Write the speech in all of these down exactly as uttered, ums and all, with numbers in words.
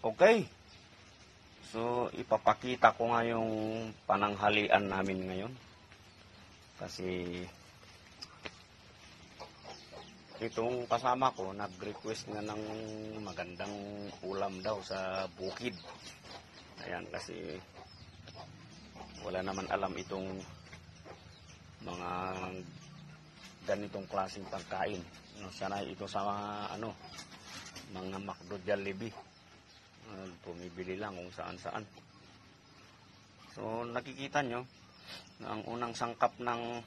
Okay. So, ipapakita ko nga yung pananghalian namin ngayon. Kasi, itong kasama ko, nag-request nga ng magandang ulam daw sa bukid. Ayan, kasi wala naman alam itong mga ganitong klaseng pagkain. No, sanay ito sa mga, ano, mga McDo Jollibee. Uh, pumibili lang kung saan saan. So nakikita nyo na ang unang sangkap ng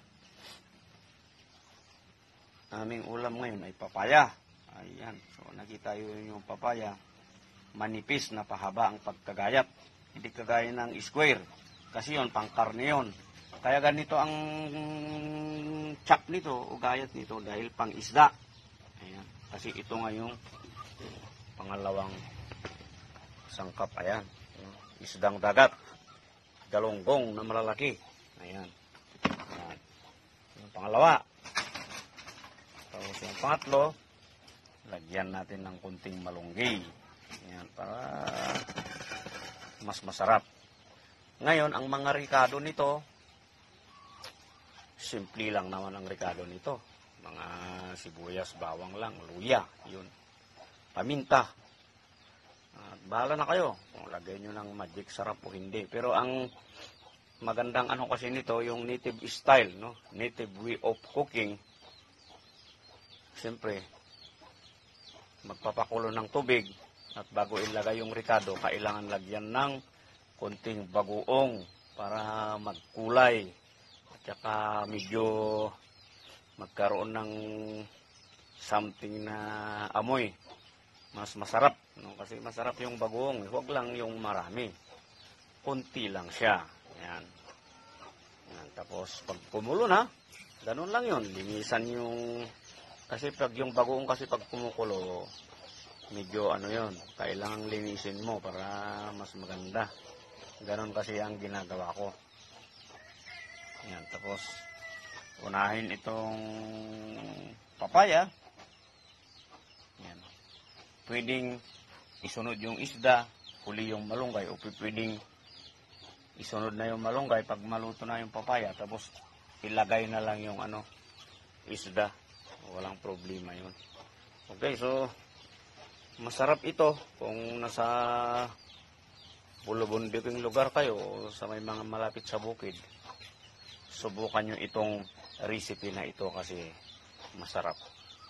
aming ulam ngayon ay papaya. Ayan, so nakita yun yung papaya, manipis na pahaba ang pagkagayat, hindi kagaya ng square kasi yun pang karne yun. Kaya ganito ang chop nito o gayat nito dahil pang isda. Ayan, kasi ito nga yung pangalawang sangkap. Ayan, isdang dagat, galunggong na malalaki. Ayan, ayan. Yung pangalawa. Tapos yung pangatlo, lagyan natin ng kunting malunggay. Ayan, para mas masarap. Ngayon, ang mga ricado nito, simple lang naman ang ricado nito. Mga sibuyas, bawang lang, luya, yun. Paminta. At bahala na kayo kung lagay nyo ng magic sarap o hindi. Pero ang magandang ano kasi nito, yung native style, no? Native way of cooking. Siyempre, magpapakulo ng tubig at bago ilagay yung ricado, kailangan lagyan ng konting bagoong para magkulay at saka medyo magkaroon ng something na amoy. Mas masarap, no? Kasi masarap yung bagoong, huwag lang yung marami. Kunti lang siya. Ayan. Ayan. Tapos pag kumulo na, ganun lang yun. Linisan yung, kasi pag yung bagoong kasi pag kumukulo, medyo ano yun, kailangang linisin mo para mas maganda. Ganun kasi ang ginagawa ko. Ayan. Tapos unahin itong papaya. Ayan. Pwedeng isunod yung isda, huli yung malunggay, o pwedeng isunod na yung malunggay pag maluto na yung papaya, tapos ilagay na lang yung ano, isda. Walang problema yun. Okay, so masarap ito kung nasa bulubundiking lugar kayo o sa may mga malapit sa bukid. Subukan nyo itong recipe na ito kasi masarap.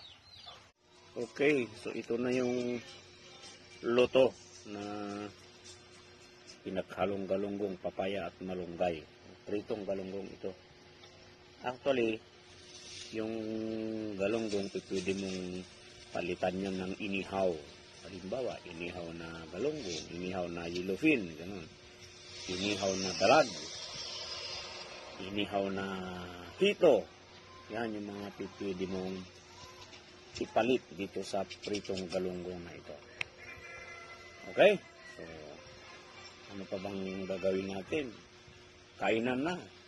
Okay, so ito na yung luto na pinaghalong galunggong, papaya at malunggay. Pritong galunggong ito. Actually, yung galunggong pwede mong palitan niya ng inihaw. Halimbawa, inihaw na galunggong, inihaw na yellowfin, ganun. Inihaw na dalag, inihaw na hito. Yan yung mga pwede mong ipalit dito sa pritong galunggong na ito. Okay? So, ano pa bang gagawin natin? Kainan na.